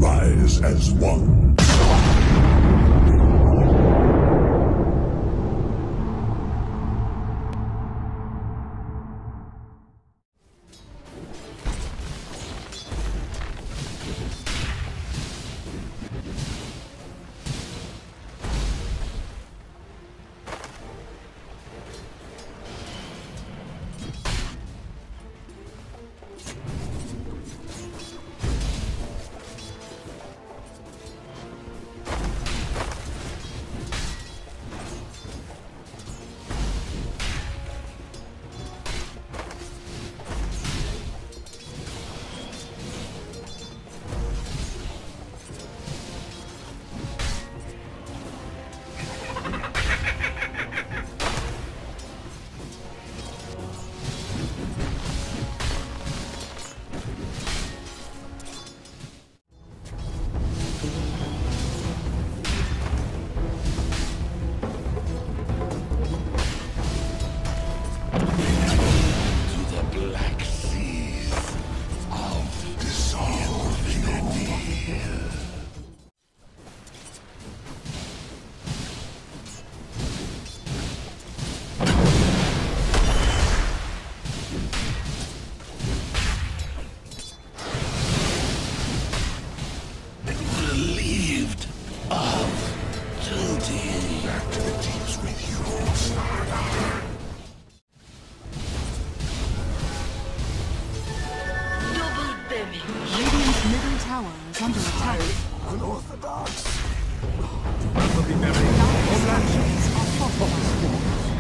rise as one. Radiant's middle tower is under attack. Unorthodox. Structures are fortified.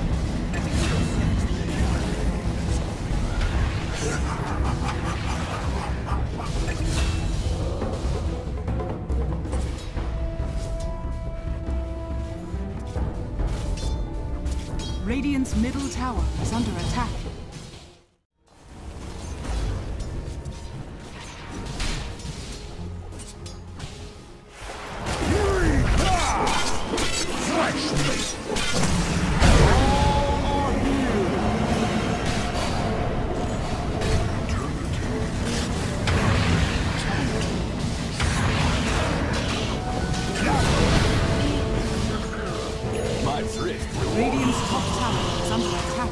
Radiant's middle tower is under attack. Radiant's top tower is under attack.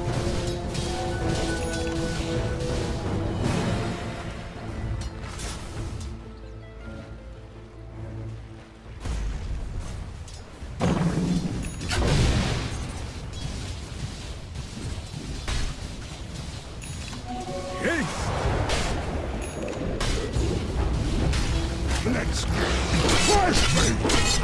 Let's crush me!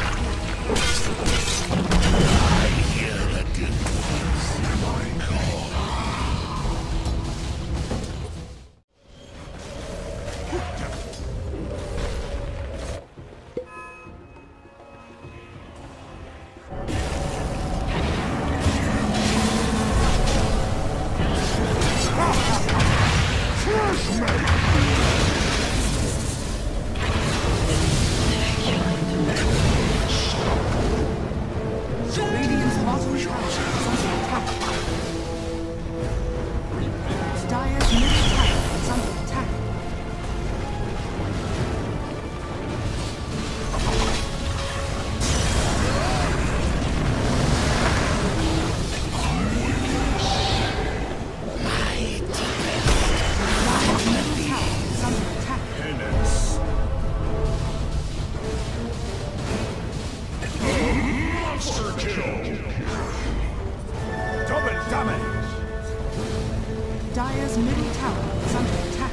Dire's middle tower is under attack.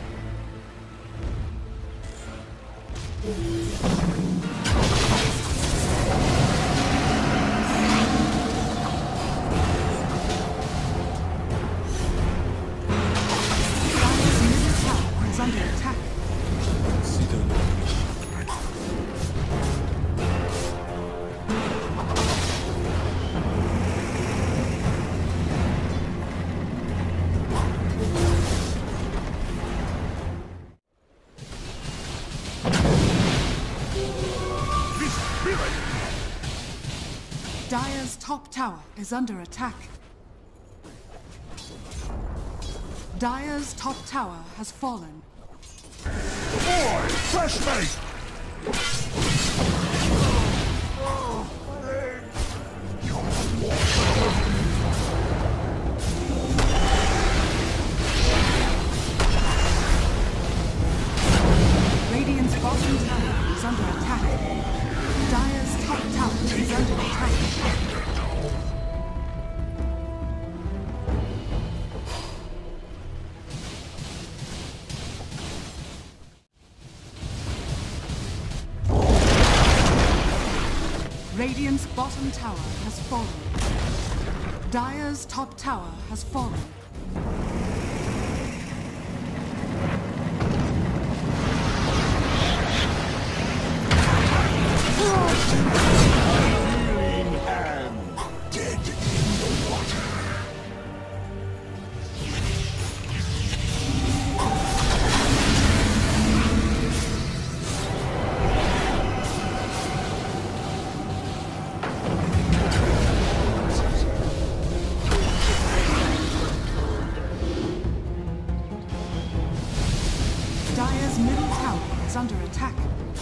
Dire's middle tower is under attack. Dire's top tower is under attack. Dire's top tower has fallen. Boy, fresh meat! Radiant's bottom tower is under attack. Dire's top tower is under attack. Radiant's bottom tower has fallen. Dire's top tower has fallen. Healing hand. Dead in the water. Dire's middle tower is under attack.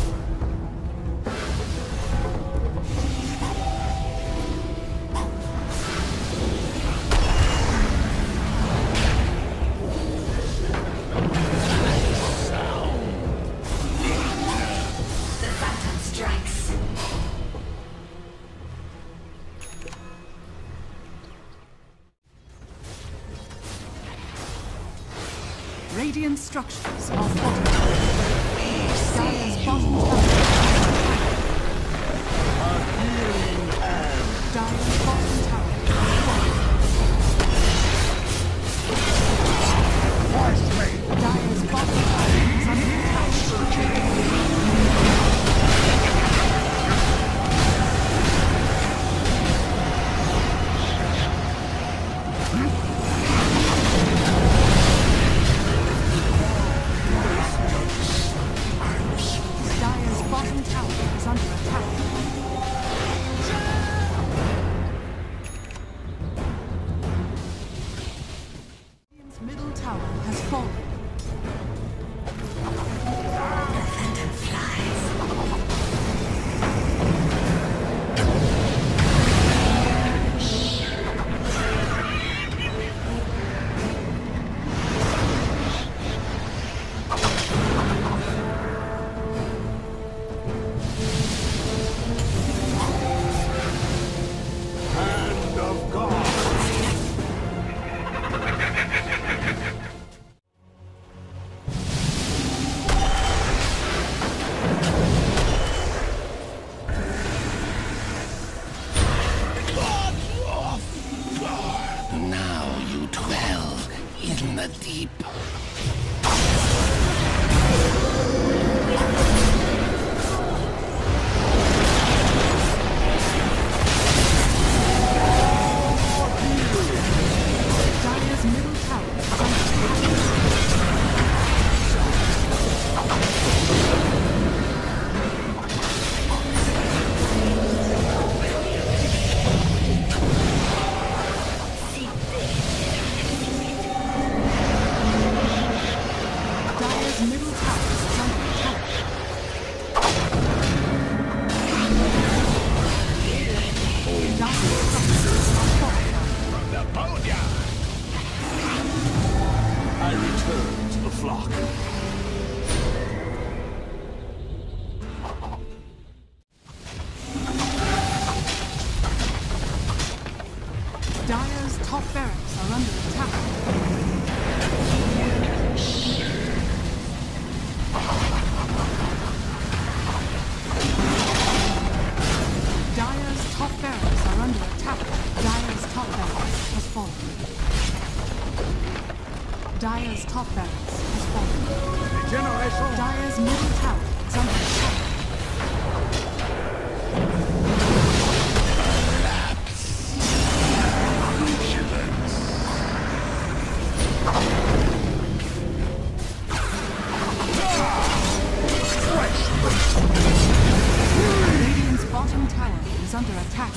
Radiant structures are fortified. Dire's bottom tower. Dire's bottom tower is falling. Dire's bottom tower is under attack. Dire's bottom tower is under attack. Radiant's middle tower has fallen. Hand of God. Now you dwell in the deep. Dire's middle tower is under attack. Dire's middle tower is under attack. Dire's structures are fortified. Napoleon! I return to the flock. Dire's top barracks are under attack. Dire's top barracks are under attack. Dire's top barracks has fallen. Dire's top barracks has fallen. Dire's middle tower is under attack. Radiant's bottom tower is under attack.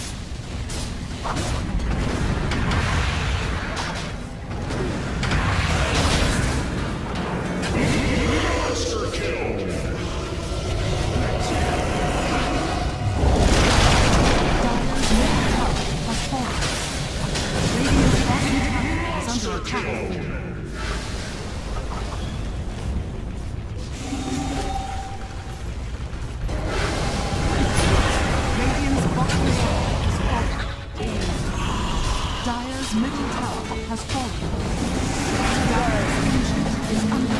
Monster kill! Dire's middle tower has fallen. Dire's ancient is under